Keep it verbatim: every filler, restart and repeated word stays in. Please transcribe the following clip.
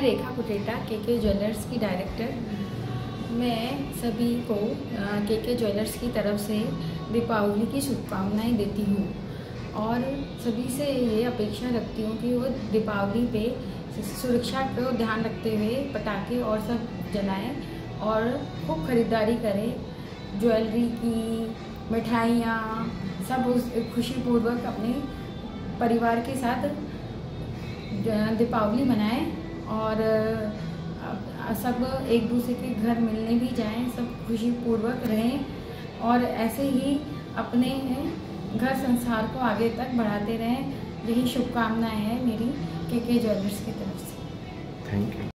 रेखा कुटेटा, के के ज्वेलर्स की डायरेक्टर। मैं सभी को के के ज्वेलर्स की तरफ से दीपावली की शुभकामनाएं देती हूँ और सभी से ये अपेक्षा रखती हूँ कि वो दीपावली पे सुरक्षा को ध्यान रखते हुए पटाखे और सब जलाएं और खूब खरीदारी करें। ज्वेलरी की, मिठाइयाँ सब उस खुशीपूर्वक अपने परिवार के साथ दीपावली मनाएं और सब एक दूसरे के घर मिलने भी जाएं, सब खुशीपूर्वक रहें और ऐसे ही अपने घर संसार को आगे तक बढ़ाते रहें। यही शुभकामनाएं हैं मेरी के के ज्वेलर्स की तरफ से। Thank you.